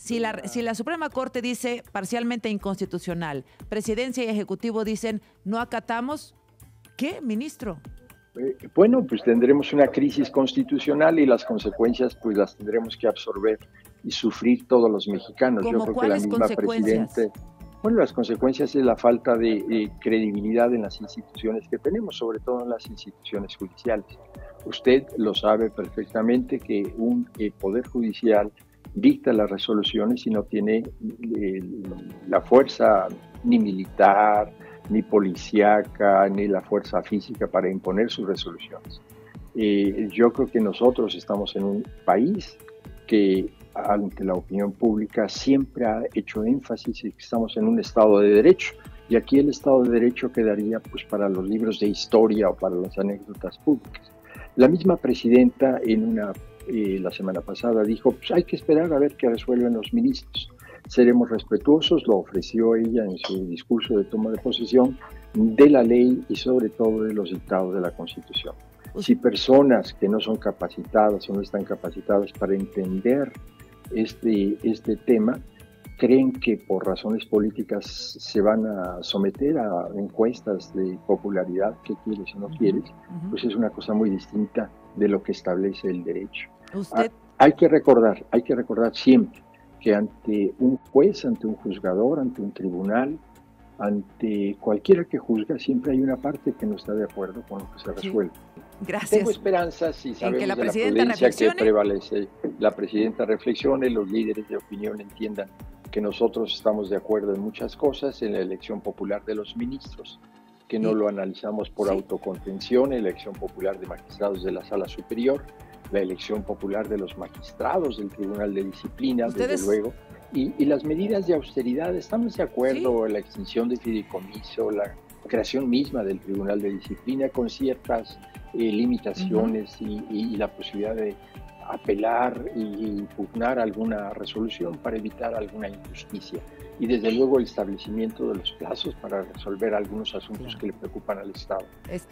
Si la Suprema Corte dice parcialmente inconstitucional, Presidencia y Ejecutivo dicen no acatamos, ¿qué, ministro? Bueno, pues tendremos una crisis constitucional y las consecuencias pues las tendremos que absorber y sufrir todos los mexicanos. Yo creo que la misma presidente, bueno, las consecuencias es la falta de credibilidad en las instituciones que tenemos, sobre todo en las instituciones judiciales. Usted lo sabe perfectamente que un poder judicial dicta las resoluciones y no tiene la fuerza ni militar, ni policíaca, ni la fuerza física para imponer sus resoluciones. Yo creo que nosotros estamos en un país que ante la opinión pública siempre ha hecho énfasis en que estamos en un Estado de Derecho, y aquí el Estado de Derecho quedaría pues para los libros de historia o para las anécdotas públicas. La misma presidenta la semana pasada dijo, pues hay que esperar a ver qué resuelven los ministros. Seremos respetuosos, lo ofreció ella en su discurso de toma de posesión, de la ley y sobre todo de los dictados de la Constitución. Si personas que no son capacitadas o no están capacitadas para entender este tema, creen que por razones políticas se van a someter a encuestas de popularidad, qué quieres o no quieres, pues es una cosa muy distinta de lo que establece el derecho. Hay que recordar siempre que ante un juez, ante un juzgador, ante un tribunal, ante cualquiera que juzga, siempre hay una parte que no está de acuerdo con lo que se resuelve. Gracias. Tengo esperanzas y sabemos que la de la prudencia que prevalece. La presidenta reflexione, los líderes de opinión entiendan que nosotros estamos de acuerdo en muchas cosas, en la elección popular de los ministros, que no lo analizamos por autocontención, en la elección popular de magistrados de la Sala Superior, la elección popular de los magistrados del Tribunal de Disciplina, desde luego, y las medidas de austeridad, estamos de acuerdo, la extinción de fideicomiso, la creación misma del Tribunal de Disciplina con ciertas limitaciones y la posibilidad de apelar y impugnar alguna resolución para evitar alguna injusticia. Y desde luego el establecimiento de los plazos para resolver algunos asuntos que le preocupan al Estado.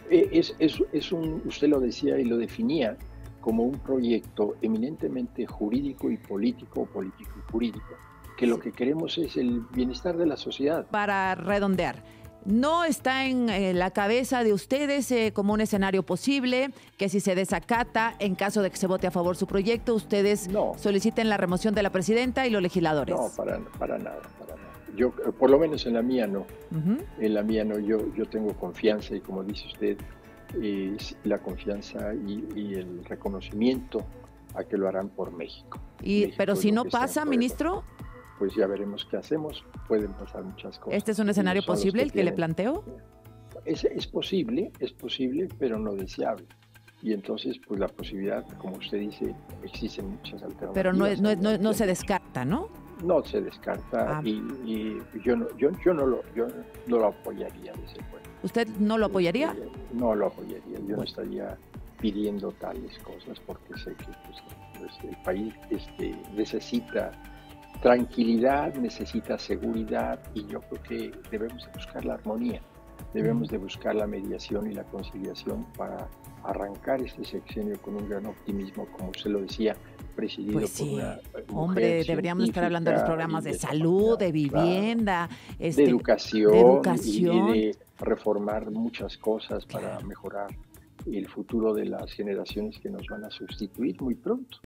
Usted lo decía y lo definía como un proyecto eminentemente jurídico y político, político y jurídico, que lo que queremos es el bienestar de la sociedad. Para redondear, ¿no está en la cabeza de ustedes como un escenario posible que si se desacata, en caso de que se vote a favor su proyecto, ustedes soliciten la remoción de la presidenta y los legisladores? No, para nada. Yo, por lo menos en la mía no. En la mía no, yo tengo confianza y como dice usted, la confianza y el reconocimiento a que lo harán por México. Pero si no pasa, ministro, pues ya veremos qué hacemos. Pueden pasar muchas cosas. ¿Este es un escenario posible el que le planteo? Es posible, pero no deseable. Y entonces, pues la posibilidad, como usted dice, existen muchas alternativas. Pero no se descarta, ¿no? No se descarta y yo no lo apoyaría de ese punto. ¿Usted no lo apoyaría? No lo apoyaría. Yo no estaría pidiendo tales cosas porque sé que pues, el país necesita tranquilidad, necesita seguridad y yo creo que debemos de buscar la armonía, debemos de buscar la mediación y la conciliación para arrancar este sexenio con un gran optimismo, como usted lo decía, presidido por una mujer deberíamos estar hablando de los programas de salud, de vivienda, de educación y de reformar muchas cosas para mejorar el futuro de las generaciones que nos van a sustituir muy pronto.